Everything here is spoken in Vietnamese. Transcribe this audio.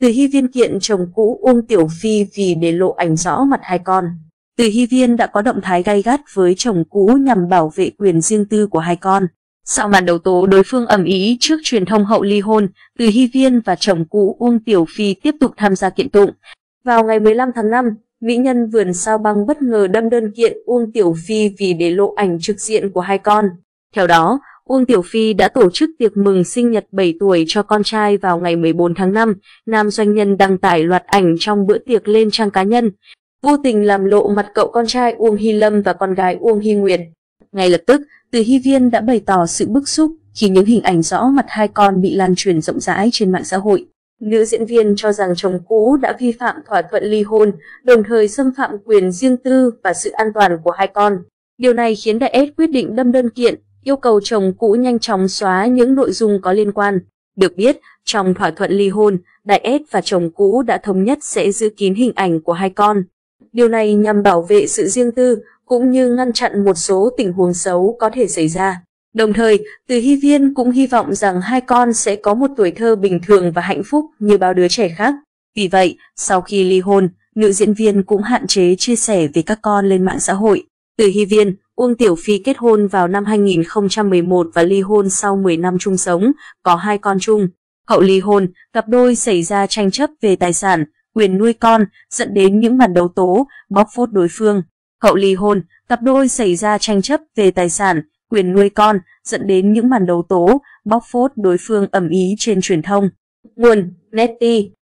Từ Hy Viên kiện chồng cũ Uông Tiểu Phi vì để lộ ảnh rõ mặt hai con. Từ Hy Viên đã có động thái gay gắt với chồng cũ nhằm bảo vệ quyền riêng tư của hai con. Sau màn đầu tố đối phương ầm ĩ trước truyền thông hậu ly hôn, Từ Hy Viên và chồng cũ Uông Tiểu Phi tiếp tục tham gia kiện tụng. Vào ngày 15 tháng 5, mỹ nhân vườn sao băng bất ngờ đâm đơn kiện Uông Tiểu Phi vì để lộ ảnh trực diện của hai con. Theo đó, Uông Tiểu Phi đã tổ chức tiệc mừng sinh nhật 7 tuổi cho con trai vào ngày 14 tháng 5. Nam doanh nhân đăng tải loạt ảnh trong bữa tiệc lên trang cá nhân, vô tình làm lộ mặt cậu con trai Uông Hy Lâm và con gái Uông Hy Nguyệt. Ngay lập tức, Từ Hy Viên đã bày tỏ sự bức xúc khi những hình ảnh rõ mặt hai con bị lan truyền rộng rãi trên mạng xã hội. Nữ diễn viên cho rằng chồng cũ đã vi phạm thỏa thuận ly hôn, đồng thời xâm phạm quyền riêng tư và sự an toàn của hai con. Điều này khiến đại S quyết định đâm đơn kiện, yêu cầu chồng cũ nhanh chóng xóa những nội dung có liên quan. Được biết, trong thỏa thuận ly hôn, đại S và chồng cũ đã thống nhất sẽ giữ kín hình ảnh của hai con. Điều này nhằm bảo vệ sự riêng tư, cũng như ngăn chặn một số tình huống xấu có thể xảy ra. Đồng thời, Từ Hy Viên cũng hy vọng rằng hai con sẽ có một tuổi thơ bình thường và hạnh phúc như bao đứa trẻ khác. Vì vậy, sau khi ly hôn, nữ diễn viên cũng hạn chế chia sẻ về các con lên mạng xã hội. Từ Hy Viên, Uông Tiểu Phi kết hôn vào năm 2011 và ly hôn sau 10 năm chung sống, có 2 con chung. Hậu ly hôn, cặp đôi xảy ra tranh chấp về tài sản, quyền nuôi con, dẫn đến những màn đấu tố, bóc phốt đối phương. Hậu ly hôn, cặp đôi xảy ra tranh chấp về tài sản, quyền nuôi con, dẫn đến những màn đấu tố, bóc phốt đối phương ầm ĩ trên truyền thông. Nguồn: Netty.